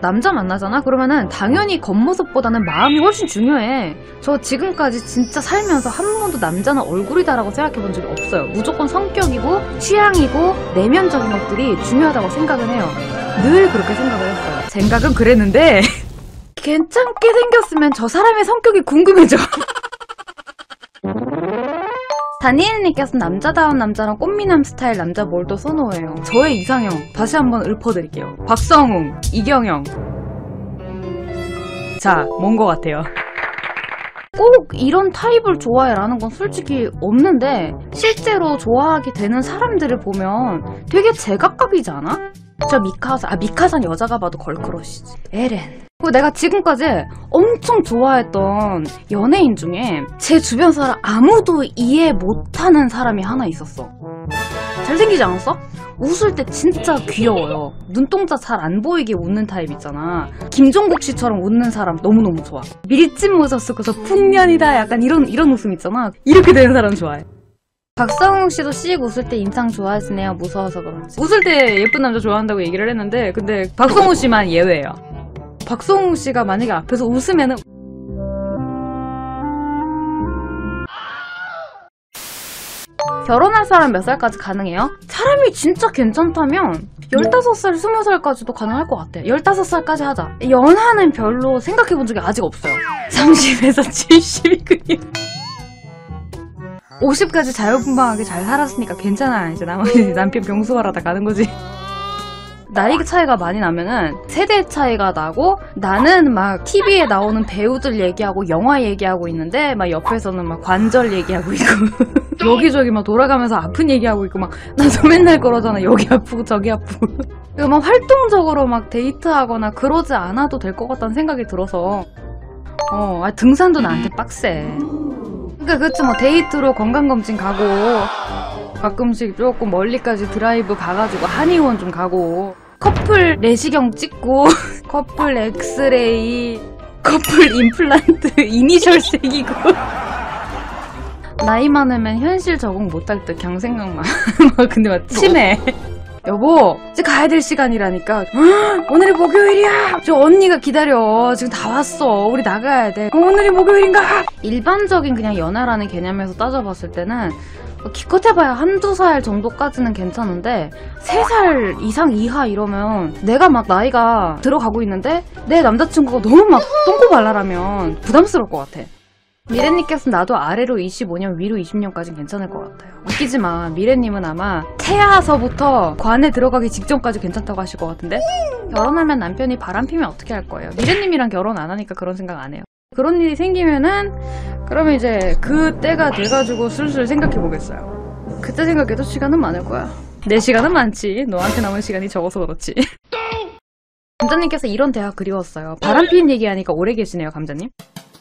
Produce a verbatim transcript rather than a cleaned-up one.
남자 만나잖아? 그러면은 당연히 겉모습보다는 마음이 훨씬 중요해. 저 지금까지 진짜 살면서 한 번도 남자는 얼굴이다라고 생각해 본 적이 없어요. 무조건 성격이고 취향이고 내면적인 것들이 중요하다고 생각을 해요. 늘 그렇게 생각을 했어요. 생각은 그랬는데 괜찮게 생겼으면 저 사람의 성격이 궁금해져. 다니엘님께서 남자다운 남자랑 꽃미남 스타일 남자 뭘 더 선호해요? 저의 이상형 다시 한번 읊어드릴게요. 박성웅, 이경영. 자, 뭔 것 같아요? 꼭 이런 타입을 좋아해라는 건 솔직히 없는데 실제로 좋아하게 되는 사람들을 보면 되게 제각각이지 않아? 저 미카사, 아 미카사는 여자가 봐도 걸크러쉬지. 에렌. 그리고 내가 지금까지 엄청 좋아했던 연예인 중에 제 주변 사람 아무도 이해 못하는 사람이 하나 있었어. 잘생기지 않았어? 웃을 때 진짜 귀여워요. 눈동자 잘 안 보이게 웃는 타입 있잖아. 김종국 씨처럼 웃는 사람 너무너무 좋아. 밀짚 모자 쓰고서 풍년이다 약간 이런 이런 웃음 있잖아. 이렇게 되는 사람 좋아해. 박성웅 씨도 씩 웃을 때 인상 좋아지네요. 무서워서 그런지. 웃을 때 예쁜 남자 좋아한다고 얘기를 했는데 근데 박성웅 씨만 예외예요. 박성웅 씨가 만약에 앞에서 웃으면은 결혼할 사람 몇 살까지 가능해요? 사람이 진짜 괜찮다면 열다섯 살, 스무 살까지도 가능할 것 같아. 열다섯 살까지 하자. 연하는 별로 생각해본 적이 아직 없어요. 삼십에서 칠십이군요. 오십까지 자유분방하게 잘 살았으니까 괜찮아. 이제 나머지 남편 병수하러 다 가는 거지. 나이 차이가 많이 나면은 세대 차이가 나고 나는 막 티비에 나오는 배우들 얘기하고 영화 얘기하고 있는데 막 옆에서는 막 관절 얘기하고 있고 여기저기 막 돌아가면서 아픈 얘기하고 있고 막 나도 맨날 그러잖아. 여기 아프고 저기 아프고. 그러니까 막 활동적으로 막 데이트하거나 그러지 않아도 될 것 같다는 생각이 들어서 어, 아, 등산도 나한테 빡세. 그러니까 그치 뭐 데이트로 건강검진 가고 가끔씩 조금 멀리까지 드라이브 가가지고 한의원 좀 가고 커플 내시경 찍고 커플 엑스레이 커플 임플란트 이니셜 새기고 나이 많으면 현실 적응 못할 듯 그냥 생각만. 근데 막 치매. 여보 이제 가야 될 시간이라니까. 오늘이 목요일이야. 저 언니가 기다려. 지금 다 왔어. 우리 나가야 돼. 어, 오늘이 목요일인가? 일반적인 그냥 연하라는 개념에서 따져봤을 때는 기껏해봐야 한두 살 정도까지는 괜찮은데 세 살 이상 이하 이러면 내가 막 나이가 들어가고 있는데 내 남자친구가 너무 막 똥꼬발랄하면 부담스러울 것 같아. 미래님께서 나도 아래로 이십오 년 위로 이십 년까지는 괜찮을 것 같아요. 웃기지마. 미래님은 아마 태아서부터 관에 들어가기 직전까지 괜찮다고 하실 것 같은데 결혼하면 남편이 바람피면 어떻게 할 거예요? 미래님이랑 결혼 안 하니까 그런 생각 안 해요. 그런 일이 생기면은 그러면 이제 그 때가 돼가지고 슬슬 생각해보겠어요. 그때 생각해도 시간은 많을 거야. 내 시간은 많지. 너한테 남은 시간이 적어서 그렇지. 감자님께서 이런 대화 그리웠어요. 바람피는 얘기하니까 오래 계시네요 감자님.